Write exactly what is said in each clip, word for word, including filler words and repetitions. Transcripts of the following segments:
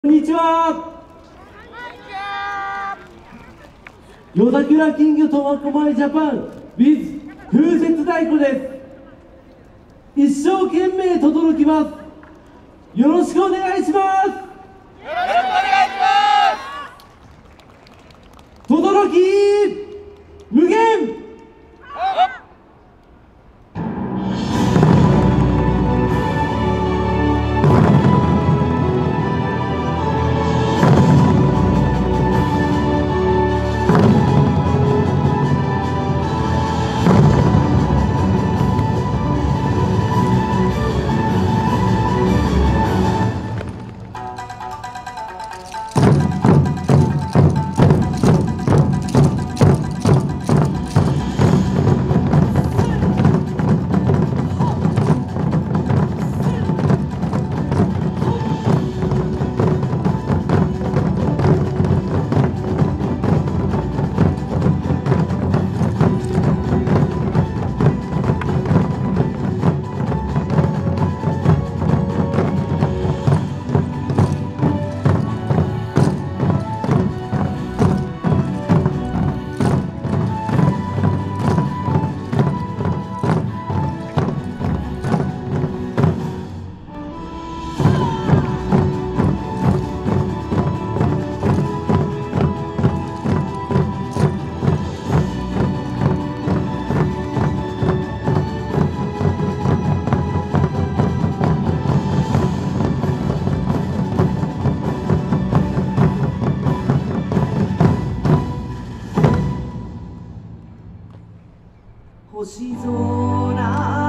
こんにちは。夜桜金魚とまこまいジャパン with 風雪太鼓です。一生懸命轟きます。よろしくお願いします。よろしくお願いします。轟き無限。星空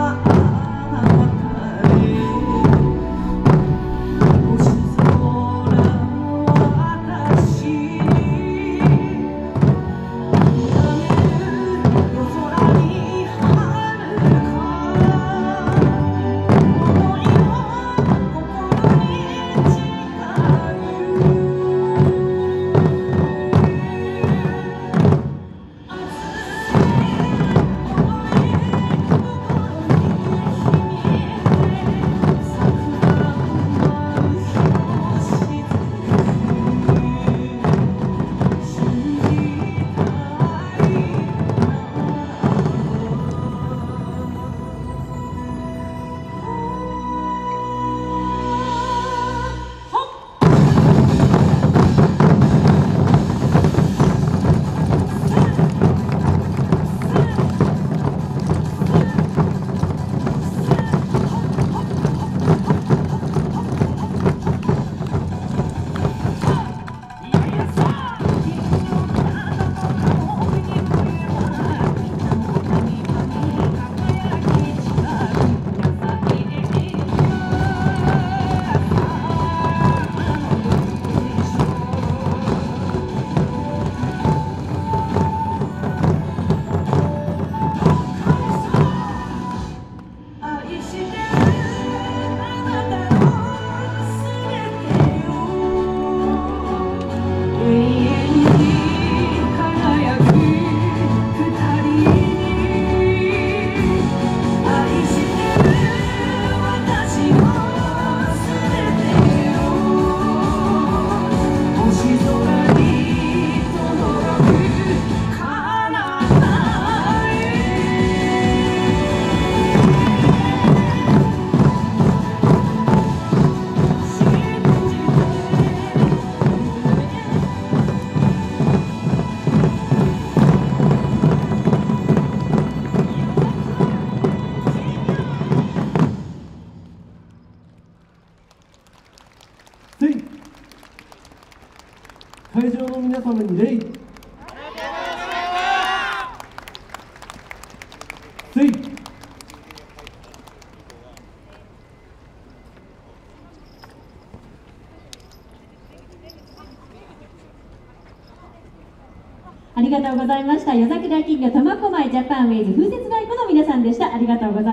会場の皆様に礼。せい。 ありがとうございました。夜桜金魚とまこまいジャパンウェイズ風雪太鼓の皆さんでした。ありがとうございました。